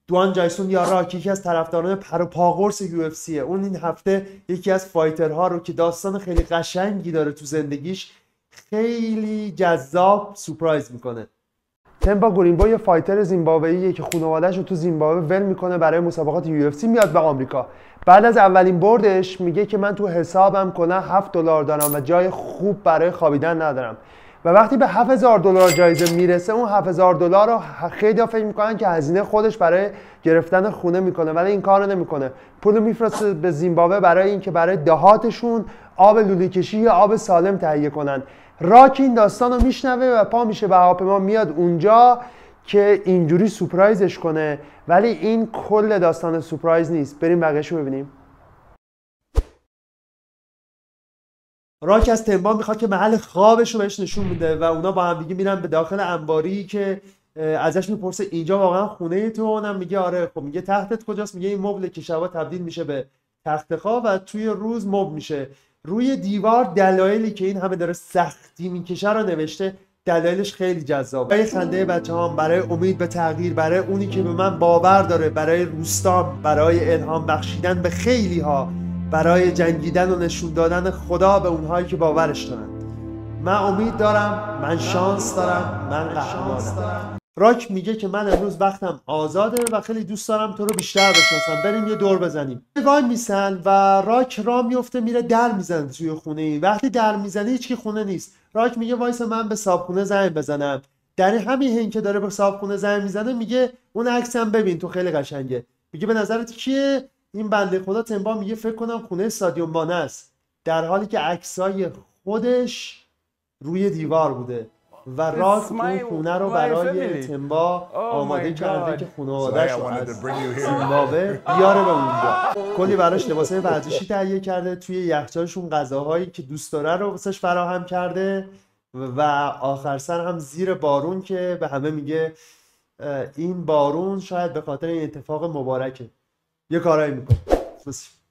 دوان جایسون یا راک یکی از طرفداران پر و پا قرص UFC، اون این هفته یکی از فایترها رو که داستان خیلی قشنگی داره تو زندگیش خیلی جذاب سورپرایز میکنه. تمبا گورینگو یه فایتر زیمبابوییه که خانواده‌اش رو تو زیمبابوه ول میکنه برای مسابقات UFC، میاد به آمریکا. بعد از اولین بردش میگه که من تو حسابم کنه $7 دارم و جای خوب برای خوابیدن ندارم. و وقتی به $7,000 جایزه میرسه، اون $7,000 رو خیلی فکر میکنن که هزینه خودش برای گرفتن خونه میکنه، ولی این کارو نمیکنه. پول میفرسته به زیمبابوه برای اینکه برای دهاتشون آب لوله کشی یا آب سالم تهیه کنن. راک این داستان رو میشنوه و پا میشه به هواپیما میاد اونجا که اینجوری سورپرایزش کنه، ولی این کل داستان سورپرایز نیست. بریم بقیه‌شو ببینیم. راک از تمبا میخواد که محل خوابش رو بهش نشون میده و اونا با هم دیگه میرن به داخل انباری که ازش میپرسه اینجا واقعا خونه تو؟ اونم میگه آره. خب میگه تختت کجاست؟ میگه این مبل که شبا تبدیل میشه به تخت خواب و توی روز مبل میشه. روی دیوار دلایلی که این همه داره سختی میکشه رو نوشته. دلایلش خیلی جذابه، برای خنده بچه‌هام، برای امید به تغییر، برای اونی که به من باور داره، برای روستام، برای الهام بخشیدن به خیلی ها، برای جنگیدن و نشون دادن خدا به اونهایی که باورش دارن. من امید دارم، من شانس دارم، من قهرمانم. راک میگه که من امروز وقتم آزاده و خیلی دوست دارم تو رو بیشتر بشناسم، بریم یه دور بزنیم. وای میسن و راک را میفته میره در میزنه توی خونه. این وقتی در میزنه هیچکی خونه نیست. راک میگه وایسا من به صاحبخونه زنگ بزنم. در همین حین که داره به صاحبخونه زنگ میزنه میگه اون عکسم ببین تو خیلی قشنگه. میگه به نظرت کیه؟ این بنده خدا تمبا میگه فکر کنم خونه سادیو مانه است، در حالی که عکسای خودش روی دیوار بوده و راک اون خونه رو برای تمبا آماده کرده که خانواده‌اش رو از زیمبابوه بیاره به اونجا. کلی براش لباسای ورزشی تهیه کرده، توی یخچالشون غذاهایی که دوست داره رو واسش فراهم کرده و آخر سر هم زیر بارون که به همه میگه این بارون شاید به خاطر این اتفاق مبارکه یه کارایی میکنه.